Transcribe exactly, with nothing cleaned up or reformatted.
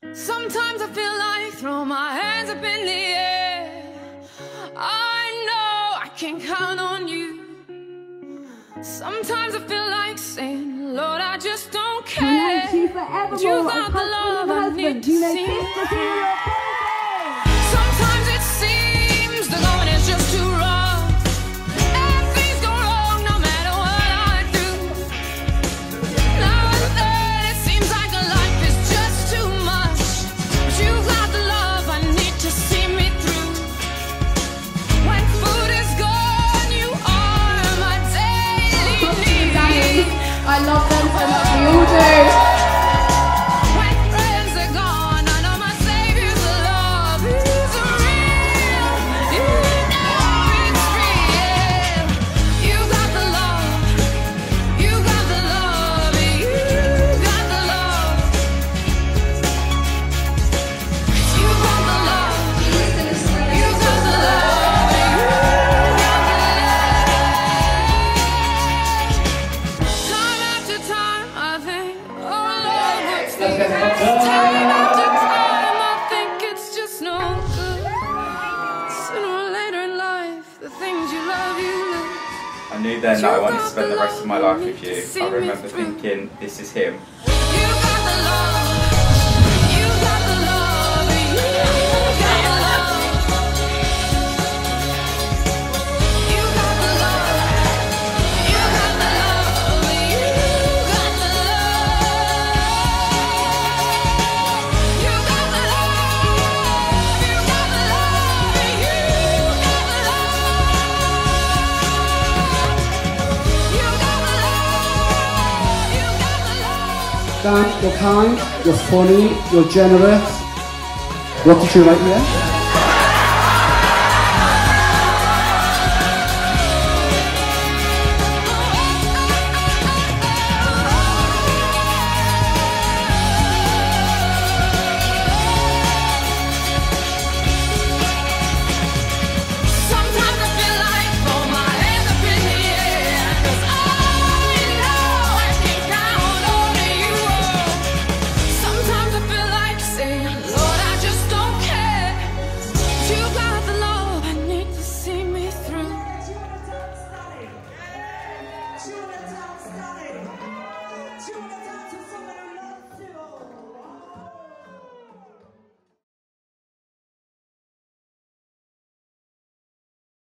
Sometimes I feel like throw my hands up in the air. I know I can count on you. Sometimes I feel like saying, Lord, I just don't care. Tonight, you forevermore, You got the love I need to see. Sometimes it seems the going is just too rough, and things go wrong no matter what I do. Now and then it seems like a life is just too much, but you got the love I need to see me through. When food is gone, you are my daily need. I love them so much, we all do. Time after time, I think it's just no good. Sooner or later in life, the things you love, you lose. I knew then that I wanted to spend the rest of my life with you. I remember thinking, this is him. You got the love, you got the love, you got the love. You got the love, you got the love, you got the love. You got the love, you got the love, you got the love. You got the love, you got the love. Dan, you're kind, you're funny, you're generous. What did you like here?